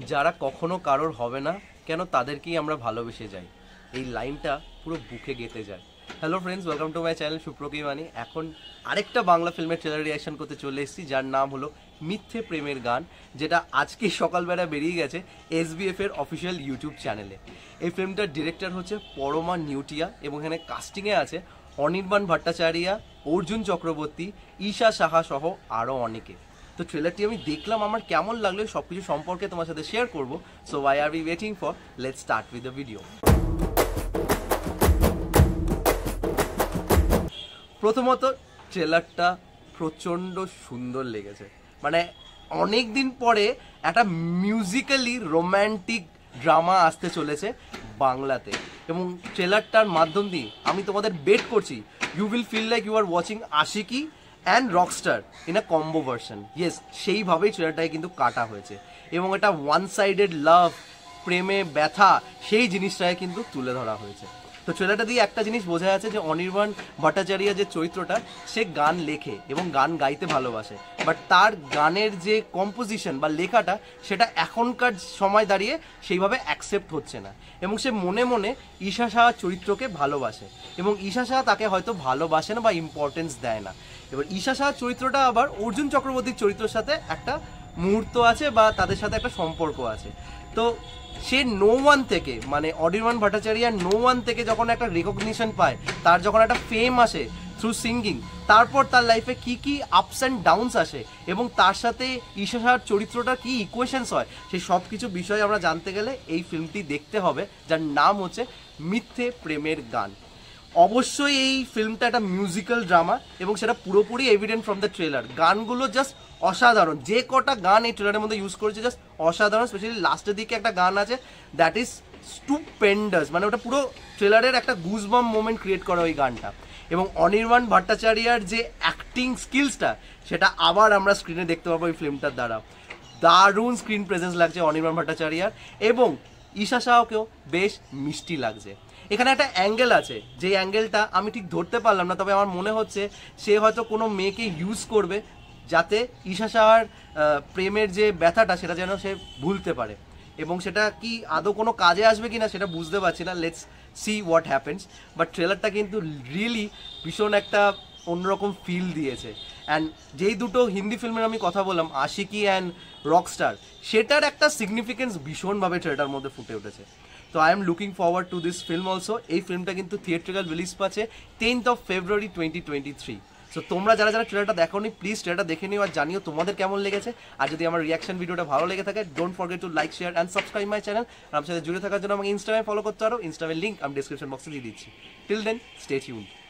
যারা কখনো কারোর হবে না কেন তাদেরকেই আমরা ভালোবেসে যাই। এই লাইনটা পুরো বুকে গেঁথে যায়। Hello friends, welcome to my channel সুপ্রকিমানি। এখন আরেকটা বাংলা ফিল্মের ট্রেলার রিঅ্যাকশন করতে চলে এসেছি, যার নাম হলো মিথ্যে প্রেমের গান, যেটা আজকে সকালবেলা বেরিয়ে গেছে SBF এর অফিসিয়াল ইউটিউব চ্যানেলে। এই ফিল্মটার ডিরেক্টর হচ্ছে পরমা নিউটিয়া এবং এখানে কাস্টিংয়ে আছে অনির্বাণ ভট্টাচার্য, অর্জুন চক্রবর্তী, ঈশা সাহা সহ আরও অনেকে। তো ট্রেলারটি আমি দেখলাম, আমার কেমন লাগলো সব কিছু সম্পর্কে তোমার সাথে শেয়ার করবো। So why are we waiting for, let's start with the video. প্রথমত ট্রেলারটা প্রচণ্ড সুন্দর লেগেছে। মানে অনেক দিন পরে একটা মিউজিক্যালি রোম্যান্টিক ড্রামা আসতে চলেছে বাংলাতে, এবং ট্রেলারটার মাধ্যম দিয়ে আমি তোমাদের বেট করছি you will feel like you are watching Aashiqui and Rockstar in a combo version. Yes, সেইভাবেই ট্রেলারটাকে কিন্তু কাটা হয়েছে, এবং এটা ওয়ান সাইডেড লাভ, প্রেমে ব্যথা, সেই জিনিসটাকে কিন্তু তুলে ধরা হয়েছে। তো ট্রেলারটা দিয়ে একটা জিনিস বোঝা যাচ্ছে যে অনির্বাণ ভট্টাচার্য যে চরিত্রটা, সে গান লেখে এবং গান গাইতে ভালোবাসে, বাট তার গানের যে কম্পোজিশন বা লেখাটা সেটা এখনকার সময় দাঁড়িয়ে সেইভাবে অ্যাকসেপ্ট হচ্ছে না, এবং সে মনে মনে ঈশা সাহা চরিত্রকে ভালোবাসে, এবং ঈশা সাহা তাকে হয়তো ভালোবাসে না বা ইম্পর্টেন্স দেয় না। এবার ঈশা সাহা চরিত্রটা আবার অর্জুন চক্রবর্তীর চরিত্রের সাথে একটা মুহূর্ত আছে বা তাদের সাথে একটা সম্পর্ক আছে। তো সে নো ওয়ান থেকে, মানে অনির্বাণ ভট্টাচার্য নো ওয়ান থেকে যখন একটা রেকগনিশন পায়, তার যখন একটা ফেম আসে থ্রু সিঙ্গিং, তারপর তার লাইফে কি কি আপস অ্যান্ড ডাউনস আসে এবং তার সাথে ঈশা সাহার চরিত্রটার কি ইকুয়েশনস হয়, সেই সব কিছু বিষয়ে আমরা জানতে গেলে এই ফিল্মটি দেখতে হবে, যার নাম হচ্ছে মিথ্যে প্রেমের গান। অবশ্যই এই ফিল্মটা একটা মিউজিক্যাল ড্রামা, এবং সেটা পুরোপুরি এভিডেন্ট ফ্রম দ্য ট্রেলার। গানগুলো জাস্ট অসাধারণ, যে কটা গান এই ট্রেলারের মধ্যে ইউজ করেছে জাস্ট অসাধারণ। স্পেশালি লাস্টের দিকে একটা গান আছে দ্যাট ইজ স্টুপেন্ডাস, মানে ওটা পুরো ট্রেলারের একটা গুজবাম্প মোমেন্ট ক্রিয়েট করে ওই গানটা। এবং অনির্বাণ ভট্টাচার্যর যে অ্যাক্টিং স্কিলসটা, সেটা আবার আমরা স্ক্রিনে দেখতে পাবো এই ফিল্মটার দ্বারা। দারুণ স্ক্রিন প্রেজেন্স লাগছে অনির্বাণ ভট্টাচার্যর, এবং ঈশা সাহাকেও বেশ মিষ্টি লাগছে। এখানে একটা অ্যাঙ্গেল আছে, যে অ্যাঙ্গেলটা আমি ঠিক ধরতে পারলাম না, তবে আমার মনে হচ্ছে সে হয়তো কোনো মেয়েকে ইউজ করবে যাতে ঈশা সাহার প্রেমের যে ব্যথাটা সেটা যেন সে ভুলতে পারে, এবং সেটা কি আদৌ কোনো কাজে আসবে কি না সেটা বুঝতে পারছি না। Let's see what happens. But ট্রেলারটা কিন্তু রিয়েলি ভীষণ একটা অন্যরকম ফিল দিয়েছে। অ্যান্ড যেই দুটো হিন্দি ফিল্মের আমি কথা বললাম, আশিকি অ্যান্ড রকস্টার, সেটার একটা সিগনিফিকেন্স ভীষণভাবে ট্রেলারটার মধ্যে ফুটে উঠেছে। তো I am looking forward to this film also. এই ফিল্মটা কিন্তু থিয়েট্রিক্যাল রিলিজ পাচ্ছে 10th of February 2023। সো তোমরা যারা যারা ট্রেলারটা দেখোনি, প্লিজ ট্রেলারটা দেখে নিও আর জানিও তোমাদের কেমন লেগেছে। আর যদি আমার রিয়াকশন ভিডিওটা ভালো লেগে থাকে, don't forget to like, share and subscribe my channel. আর আমার সাথে জুড়ে থাকার জন্য আমাকে ইনস্টাগ্রামে ফলো করতে পারো, ইনস্টাগ্রামের লিঙ্ক আমি ডিসক্রিপশন বক্সে দিয়ে দিচ্ছি। Till then, stay tuned.